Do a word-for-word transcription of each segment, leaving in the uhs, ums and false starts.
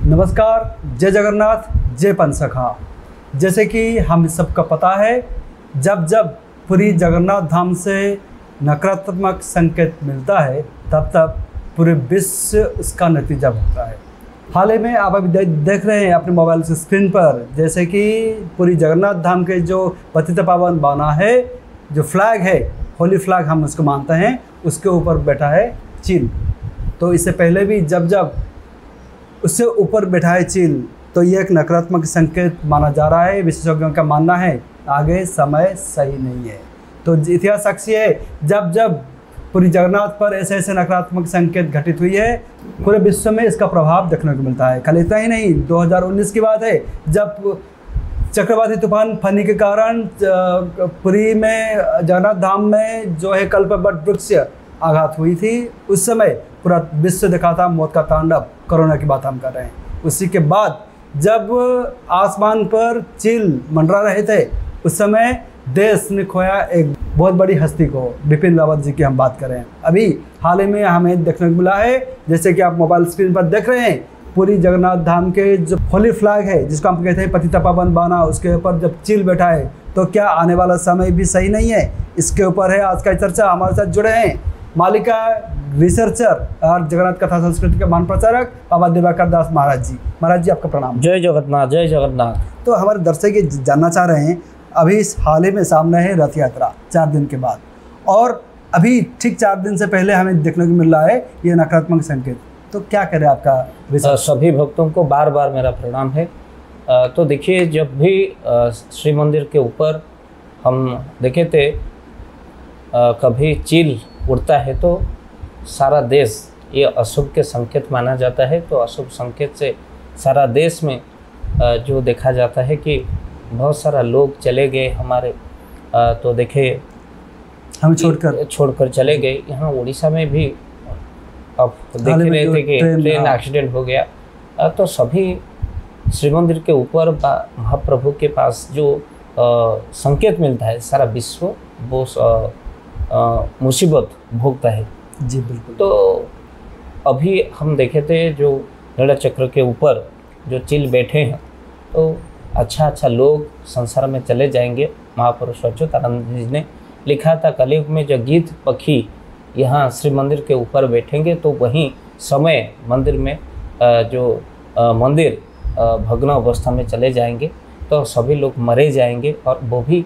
नमस्कार, जय जगन्नाथ, जय पंचसखा। जैसे कि हम सबका पता है, जब जब पूरी जगन्नाथ धाम से नकारात्मक संकेत मिलता है तब तब पूरे विश्व उसका नतीजा भुगता है। हाल ही में आप अभी दे, देख रहे हैं अपने मोबाइल से स्क्रीन पर, जैसे कि पूरी जगन्नाथ धाम के जो पतित पावन बाना है, जो फ्लैग है, होली फ्लैग हम उसको मानते हैं, उसके ऊपर बैठा है चील। तो इससे पहले भी जब जब उससे ऊपर बैठा है चील, तो ये एक नकारात्मक संकेत माना जा रहा है। विशेषज्ञों का मानना है आगे समय सही नहीं है। तो इतिहास साक्षी है, जब जब पूरी जगन्नाथ पर ऐसे ऐसे नकारात्मक संकेत घटित हुई है, पूरे विश्व में इसका प्रभाव देखने को मिलता है। खाली इतना ही नहीं, दो हज़ार उन्नीस की बात है, जब चक्रवाती तूफान फनी के कारण पुरी में जगन्नाथ धाम में जो है कल्पवट वृक्ष आघात हुई थी, उस समय पूरा विश्व देखा था मौत का तांडव। कोरोना की बात हम कर रहे हैं। उसी के बाद जब आसमान पर चील मंडरा रहे थे, उस समय देश ने खोया एक बहुत बड़ी हस्ती को, बिपिन रावत जी की हम बात करें। अभी हाल ही में हमें देखने को मिला है, जैसे कि आप मोबाइल स्क्रीन पर देख रहे हैं, पूरी जगन्नाथ धाम के जो होली फ्लैग है, जिसको हम कहते हैं पतित पावन बाना, उसके ऊपर जब चील बैठा है, तो क्या आने वाला समय भी सही नहीं है? इसके ऊपर है आज का चर्चा। हमारे साथ जुड़े हैं मालिका रिसर्चर और जगन्नाथ कथा संस्कृति के मान प्रचारक बाबा दिवाकर दास महाराज जी। महाराज जी, आपका प्रणाम। जय जगन्नाथ, जय जगन्नाथ। तो हमारे दर्शक ये जानना चाह रहे हैं, अभी इस हाल ही में सामने है रथ यात्रा चार दिन के बाद, और अभी ठीक चार दिन से पहले हमें देखने को मिल रहा है ये नकारात्मक संकेत। तो क्या करे आपका रिसर्च? सभी भक्तों को बार बार मेरा प्रणाम है। तो देखिए, जब भी श्री मंदिर के ऊपर हम देखे थे कभी चील उड़ता है तो सारा देश ये अशुभ के संकेत माना जाता है। तो अशुभ संकेत से सारा देश में जो देखा जाता है कि बहुत सारा लोग चले गए हमारे, तो देखे हम छोड़कर छोड़कर चले गए। यहाँ उड़ीसा में भी अब देख रहे थे कि ट्रेन एक्सीडेंट हो गया। तो सभी श्री मंदिर के ऊपर महाप्रभु के पास जो आ, संकेत मिलता है, सारा विश्व वो मुसीबत भोगता है। जी बिल्कुल। तो अभी हम देखे थे जो नीला चक्र के ऊपर जो चील बैठे हैं, तो अच्छा अच्छा लोग संसार में चले जाएंगे। महापुरुष अच्युतानंद जी ने लिखा था, कलयुग में जो गीत पक्षी यहाँ श्री मंदिर के ऊपर बैठेंगे, तो वहीं समय मंदिर में जो मंदिर भग्न अवस्था में चले जाएंगे, तो सभी लोग मरे जाएंगे। और वो भी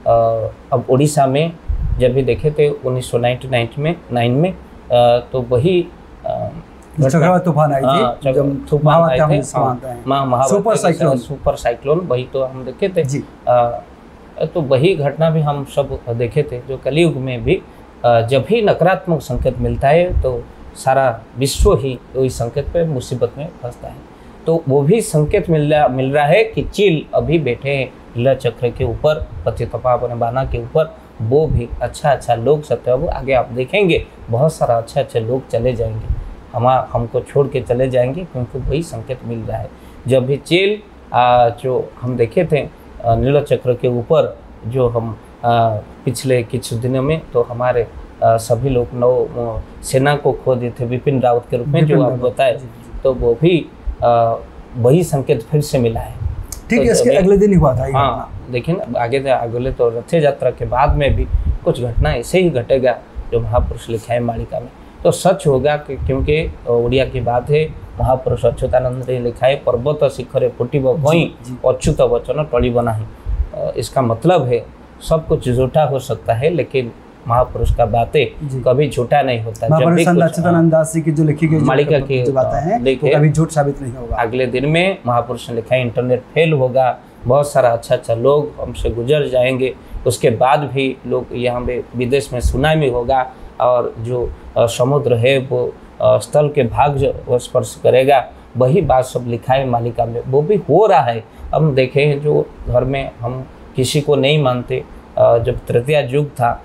अब उड़ीसा में जब भी देखे थे उन्नीस सौ निन्यानवे में नाइन में, तो वही चक्रवाती तूफान आई थी, जब तूफान आए थे, सुपर साइक्लोन सुपर साइक्लोन वही तो हम देखे थे जी। आ, तो वही घटना भी हम सब देखे थे, जो कलयुग में भी जब भी नकारात्मक संकेत मिलता है तो सारा विश्व ही वही संकेत पे मुसीबत में फंसता है। तो वो भी संकेत मिल रहा मिल रहा है कि चील अभी बैठे हैं नीला चक्र के ऊपर, पतित पावन बाना के ऊपर। वो भी अच्छा अच्छा लोग सत्य आगे आप देखेंगे, बहुत सारा अच्छा अच्छे लोग चले जाएंगे, हम हमको छोड़ के चले जाएंगे, क्योंकि वही संकेत मिल रहा है। जब भी चील जो हम देखे थे नीला चक्र के ऊपर, जो हम आ, पिछले कुछ दिनों में तो हमारे आ, सभी लोग नौ सेना को खो दिए थे बिपिन रावत के रूप में, जो आप बताए, तो वो भी आ, वही संकेत फिर से मिला है। ठीक है, तो इसके अगले दिन ही हुआ था। हाँ, देखिए ना, आगे अगले तो रथ यात्रा के बाद में भी कुछ घटना ऐसे ही घटेगा जो महापुरुष लिखा है मालिका में। तो सच होगा कि, क्योंकि उड़िया की बात है, महापुरुष अच्युतानंद ने लिखा है, पर्वत शिखरे फुटिब भई अच्युत वचन टली बनाही। इसका मतलब है सब कुछ झूठा हो सकता है, लेकिन महापुरुष का बातें कभी झूठा नहीं होता। जब भी अच्युतानंद दास जी की जो लिखी गई मालिका की बातें हैं, देखिए कभी झूठ साबित नहीं होगा। अगले दिन में महापुरुष ने लिखा है, इंटरनेट फेल होगा, बहुत सारा अच्छा अच्छा लोग हमसे गुजर जाएंगे, उसके बाद भी लोग यहाँ पे विदेश में सुनामी होगा, और जो समुद्र है वो स्थल के भाग जो स्पर्श करेगा, वही बात सब लिखा है मालिका में। वो भी हो रहा है। हम देखें, जो घर में हम किसी को नहीं मानते, जब तृतीया युग था,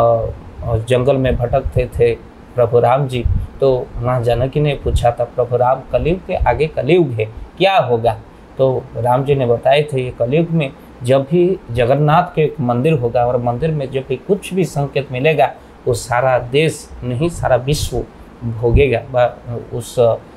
जंगल में भटकते थे प्रभु राम जी, तो माँ जानकी ने पूछा था, प्रभु राम, कलयुग के आगे कलयुग है, क्या होगा? तो राम जी ने बताए थे, ये कलयुग में जब भी जगन्नाथ के मंदिर होगा, और मंदिर में जब भी कुछ भी संकेत मिलेगा, वो सारा देश नहीं सारा विश्व भोगेगा, उस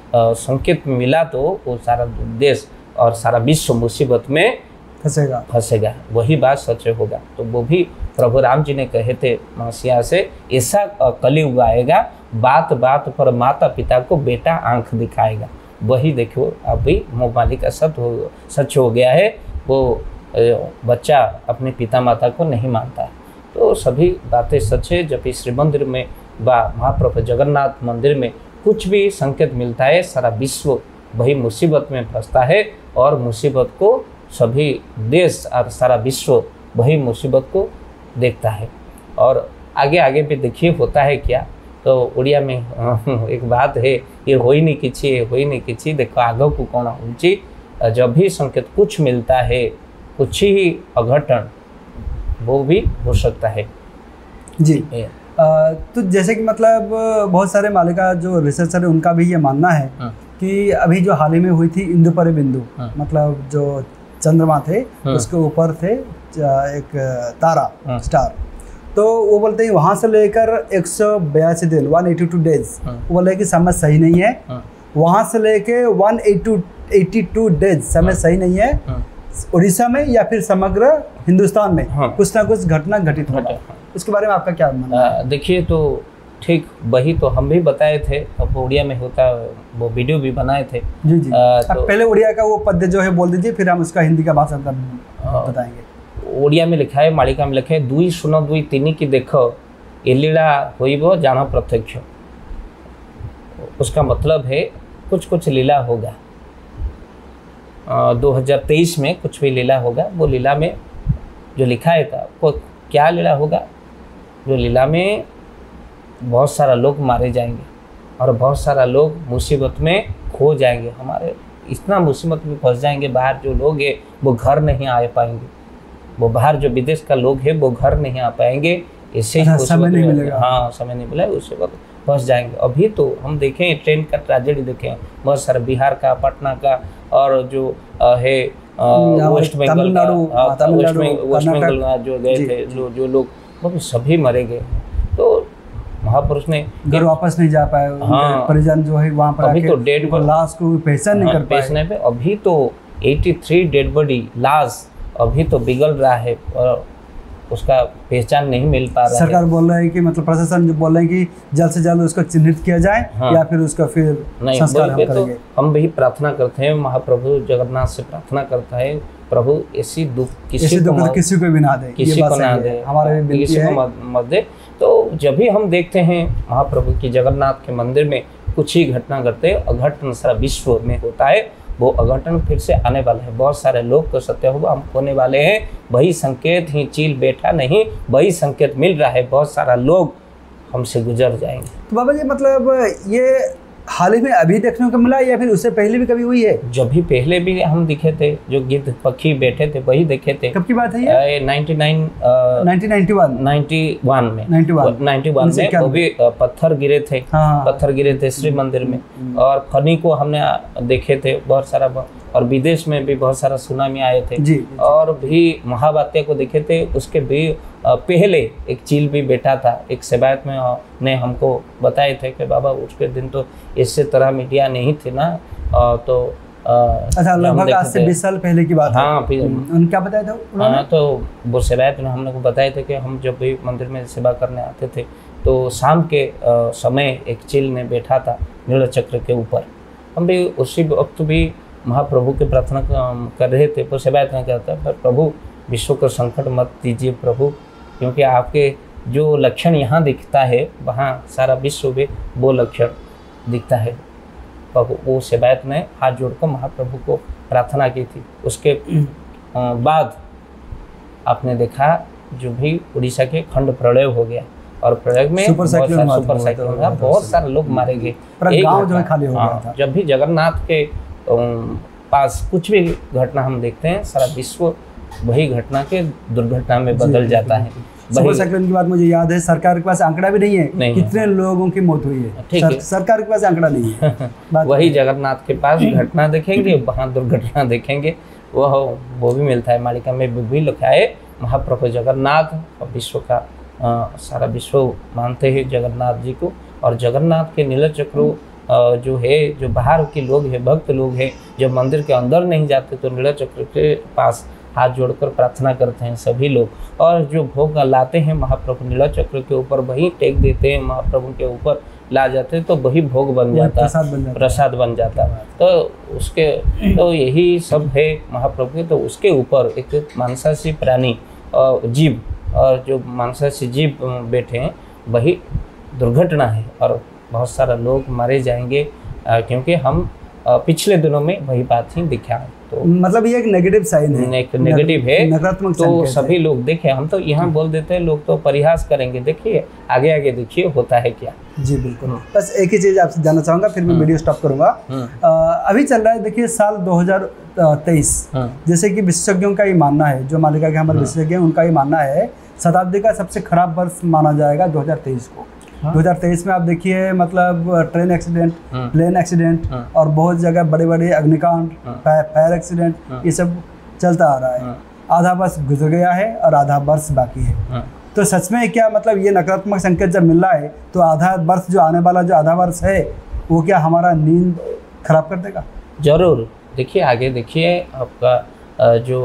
संकेत मिला तो वो सारा देश और सारा विश्व मुसीबत में फंसेगा फंसेगा वही बात सच होगा। तो वो भी प्रभु राम जी ने कहे थे मसीहा से, ऐसा कलयुग आएगा बात बात पर माता पिता को बेटा आंख दिखाएगा। वही देखो अभी मोबाइल का सच हो सच हो गया है, वो बच्चा अपने पिता माता को नहीं मानता है। तो सभी बातें सच है। जब इस श्री मंदिर में व महाप्रभु जगन्नाथ मंदिर में कुछ भी संकेत मिलता है, सारा विश्व वही मुसीबत में फंसता है और मुसीबत को सभी देश और सारा विश्व वही मुसीबत को देखता है। और आगे आगे भी देखिए होता है क्या। तो उड़िया में एक बात है, ये हो ही नहीं किसी हो ही नहीं किसी देखो आगे को कौन ऊँची। जब भी संकेत कुछ मिलता है, कुछ ही अघटन वो भी हो सकता है जी। आ, तो जैसे कि मतलब बहुत सारे मालिका जो रिसर्चर है उनका भी ये मानना है कि अभी जो हाल ही में हुई थी इंदु परिबिंदु, मतलब जो चंद्रमा थे उसके ऊपर थे एक तारा स्टार, तो वो बोलते हैं वहाँ से लेकर एक सौ बयासी दिन वन एटी टू डेज वो बोले कि समय सही नहीं है। वहाँ से लेके वन एटी टू डेज समय सही नहीं है उड़ीसा में या फिर समग्र हिंदुस्तान में हाँ। कुछ ना कुछ घटना घटित होगा। इसके बारे में आपका क्या मानना है? देखिए तो ठीक वही तो हम भी बताए थे, अब उड़िया में होता वो वीडियो भी बनाए थे जी जी। आ, तो पहले उड़िया का वो पद्य जो है बोल दीजिए, फिर हम उसका हिंदी का भाषा बताएंगे। उड़िया में लिखा है, मालिका में लिखा है, दुई सुन दुई तीन की देखो ये लीला होइबो जानो प्रत्यक्ष। उसका मतलब है कुछ कुछ लीला होगा, दो हज़ार तेईस में कुछ भी लीला होगा। वो लीला में जो लिखा है था वो क्या लीला होगा, जो लीला में बहुत सारा लोग मारे जाएंगे और बहुत सारा लोग मुसीबत में खो जाएंगे। हमारे इतना मुसीबत में फंस जाएंगे, बाहर जो लोग हैं वो घर नहीं आ पाएंगे, वो बाहर जो विदेश का लोग है वो घर नहीं आ पाएंगे। इससे ही समय नहीं मिलेगा। हाँ समय नहीं मिलेगा, उससे वक्त फंस जाएंगे। अभी तो हम देखें ट्रेन का ट्रेजेडी देखें, बहुत सारा बिहार का, पटना का और जो है वेस्ट बंगाल का, वेस्ट बंगाल का जो गए थे जो जो लोग वो भी सभी मरे गए। तो महापुरुष ने घर वापस नहीं जा पाए, हाँ, परिजन जो है वहाँ पर अभी तो डेड लाश को पहचान नहीं कर पाए। अभी तो तिरासी डेड बॉडी लाश अभी तो बिगल रहा है और उसका पहचान नहीं मिल पा रहा है। सरकार बोल रहा है कि मतलब प्रशासन जो बोल रहे हैं कि जल्द से जल्द उसको चिन्हित किया जाए, हाँ, या फिर उसका फिर संस्कार हम करेंगे। तो हम भी प्रार्थना करते हैं, महाप्रभु जगन्नाथ से प्रार्थना करता है, प्रभु ऐसी दुख किसी को तो किसी को भी ना दे, किसी को ना दे, हमारे भी किसी को मत दे। तो जब भी हम देखते हैं महाप्रभु की जगन्नाथ के मंदिर में कुछ ही घटना घटते, अघटन सारा विश्व में होता है, वो अघटन फिर से आने वाला है। बहुत सारे लोग को सत्य होगा, हम होने वाले हैं। वही संकेत ही चील बैठा नहीं, वही संकेत मिल रहा है, बहुत सारा लोग हमसे गुजर जाएंगे। तो बाबा जी मतलब ये हाल ही में अभी देखने को मिला या फिर उससे पहले भी कभी हुई है? जब भी पहले भी हम दिखे थे, जो गिद्ध पक्षी बैठे थे वही देखे थे। कब की बात है ये? Ninety nine nineteen ninety one ninety one में नाइन्टी वन नाइन्टी वन में वो भी पत्थर गिरे थे, हाँ, पत्थर गिरे थे श्री मंदिर में। और फनी को हमने देखे थे बहुत सारा, और विदेश में भी बहुत सारा सुनामी आए थे जी, और भी महावात्या को देखे थे। उसके भी पहले एक चील भी बैठा था, एक सेवायत में ने हमको बताए थे कि बाबा उसके दिन तो इससे तरह मीडिया नहीं थी ना, तो अच्छा लगभग आज से बीस साल पहले की बात है। हाँ, फिर उन्होंने क्या बताया था उन्होंने? हाँ, तो वो सेवायत ने हम लोग को बताए थे कि हम जब भी मंदिर में सेवा करने आते थे तो शाम के आ, समय एक चील ने बैठा था नील चक्र के ऊपर। हम भी उसी वक्त भी महाप्रभु की प्रार्थना कर रहे थे, तो सेवायत ने कहता पर प्रभु विश्व को संकट मत दीजिए प्रभु, क्योंकि आपके जो लक्षण यहाँ दिखता है वहाँ सारा विश्व में वो लक्षण दिखता है। प्रभु वो सेवायत ने हाथ जोड़कर महाप्रभु को प्रार्थना की थी। उसके बाद आपने देखा जो भी उड़ीसा के खंड प्रलय हो गया और प्रलय में सुपर साइक्लोन सुपर साइक्लोन हुआ, बहुत सारे लोग मारे गए, गांव जो है खाली हो गया था। जब भी जगन्नाथ के पास कुछ भी घटना हम देखते हैं, सारा विश्व वही घटना के दुर्घटना में बदल जाता है। सुपर साइक्लोन की बात मुझे याद है, सरकार के पास आंकड़ा भी नहीं है नहीं कितने है। लोगों की मौत हुई है, सर, है। सरकार के पास आंकड़ा नहीं है। वही जगन्नाथ के पास घटना देखेंगे, वहाँ दुर्घटना देखेंगे, वह वो भी मिलता है। मालिका में भी लिखा है महाप्रभु जगन्नाथ और विश्व का आ, सारा विश्व मानते हैं जगन्नाथ जी को, और जगन्नाथ के नील चक्र जो है, जो बाहर के लोग हैं, भक्त लोग हैं, जब मंदिर के अंदर नहीं जाते तो नीलाचक्र के पास हाथ जोड़कर प्रार्थना करते हैं सभी लोग, और जो भोग लाते हैं महाप्रभु नीलाचक्र के ऊपर वही टेक देते हैं, महाप्रभु के ऊपर ला जाते हैं, तो वही भोग बन जाता है, प्रसाद बन जाता है। तो उसके तो यही सब है महाप्रभु के। तो उसके ऊपर एक मांसाहारी प्राणी और जीव, और जो मांसाहारी जीव बैठे हैं वही दुर्घटना है, और बहुत सारा लोग मारे जाएंगे, क्योंकि हम पिछले दिनों में वही बात ही दिखा है। तो मतलब ये एक नेगेटिव साइन है, एक नेगेटिव है, नकारात्मक तो सभी लोग देखें। हम तो यहाँ बोल देते हैं, लोग तो परिहास करेंगे, देखिए आगे आगे देखिए होता है क्या। जी बिल्कुल। बस एक ही चीज़ आपसे जानना चाहूँगा, फिर मैं वीडियो स्टॉप करूँगा। अभी चल रहा है, देखिए साल दो हज़ार तेईस, जैसे कि विशेषज्ञों का ये मानना है, जो मालिका के हमारे विशेषज्ञ हैं उनका ये मानना है, शताब्दी का सबसे खराब वर्ष माना जाएगा दो हज़ार तेईस को। हाँ। दो हज़ार तेईस में आप देखिए, मतलब ट्रेन एक्सीडेंट, प्लेन एक्सीडेंट, और बहुत जगह बड़े बड़े अग्निकांड, फायर एक्सीडेंट, ये सब चलता आ रहा है। आधा वर्ष गुजर गया है और आधा वर्ष बाकी है। तो सच में क्या मतलब ये नकारात्मक संकेत जब मिल रहा है, तो आधा वर्ष जो आने वाला जो आधा वर्ष है वो क्या हमारा नींद खराब कर देगा? जरूर। देखिए आगे देखिए, आपका जो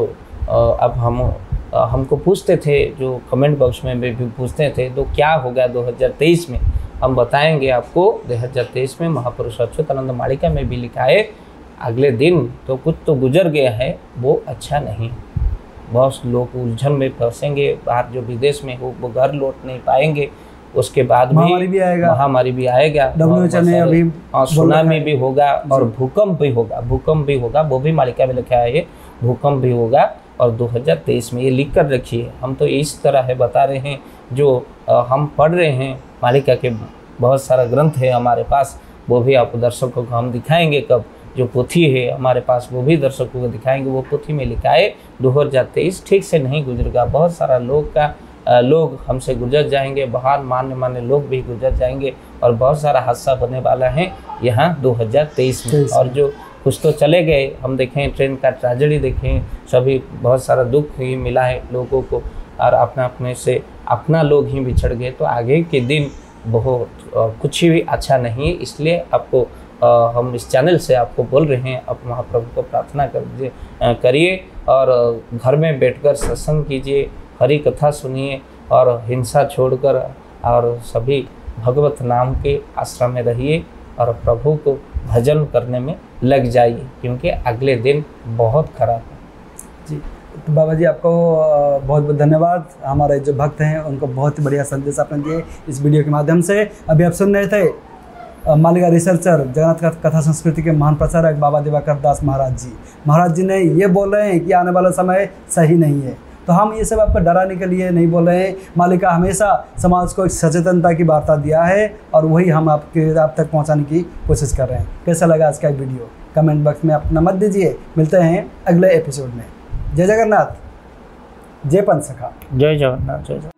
अब हम हमको पूछते थे, जो कमेंट बॉक्स में भी पूछते थे, तो क्या होगा दो हज़ार तेईस में, हम बताएंगे आपको। दो हज़ार तेईस में महापुरुष अच्युतानंद मालिका में भी लिखा है, अगले दिन तो कुछ तो गुजर गया है, वो अच्छा नहीं। बहुत लोग उलझन में फंसेंगे, बाहर जो विदेश में हो वो घर लौट नहीं पाएंगे, उसके बाद महामारी भी आएगा, महामारी भी आएगा, अभी सुनामी भी होगा, और भूकंप भी होगा, भूकंप भी होगा, वो भी मालिका में लिखा है, भूकंप भी होगा। और दो हज़ार तेईस में ये लिख कर रखिए। हम तो इस तरह है बता रहे हैं, जो आ, हम पढ़ रहे हैं, मालिका के बहुत सारा ग्रंथ है हमारे पास, वो भी आप दर्शकों को हम दिखाएंगे। कब जो पोथी है हमारे पास वो भी दर्शकों को दिखाएंगे। वो पोथी में लिखा है दो हज़ार तेईस ठीक से नहीं गुजरेगा, बहुत सारा लोग का आ, लोग हमसे गुजर जाएंगे, बाहर मान्य मान्य लोग भी गुजर जाएंगे, और बहुत सारा हादसा होने वाला है यहाँ दो हज़ार तेईस में। और जो कुछ तो चले गए, हम देखें ट्रेन का ट्रेजेडी देखें, सभी बहुत सारा दुख ही मिला है लोगों को, और अपना अपने से अपना लोग ही बिछड़ गए। तो आगे के दिन बहुत कुछ भी अच्छा नहीं है। इसलिए आपको आ, हम इस चैनल से आपको बोल रहे हैं, आप महाप्रभु को प्रार्थना करिए करिए और घर में बैठकर सत्संग कीजिए, हरि कथा सुनिए, और हिंसा छोड़कर और सभी भगवत नाम के आश्रम में रहिए, और प्रभु को भजन करने में लग जाइए, क्योंकि अगले दिन बहुत खराब है। जी, तो बाबा जी आपको बहुत बहुत धन्यवाद। हमारे जो भक्त हैं उनको बहुत ही बढ़िया संदेश आपने दिए इस वीडियो के माध्यम से। अभी आप सुन रहे थे मालिका रिसर्चर, जगन्नाथ कथा संस्कृति के महान प्रचारक बाबा दिवाकर दास महाराज जी। महाराज जी ने ये बोल रहे हैं कि आने वाला समय सही नहीं है, तो हम ये सब आपको डराने के लिए नहीं बोल रहे हैं। मालिका हमेशा समाज को एक सचेतनता की वार्ता दिया है, और वही हम आपके आप तक पहुंचाने की कोशिश कर रहे हैं। कैसा लगा आज का वीडियो? कमेंट बॉक्स में अपना मत दीजिए। मिलते हैं अगले एपिसोड में। जय जगन्नाथ, जय पंथ सखा। जय जगन्नाथ, जय जगन्नाथ।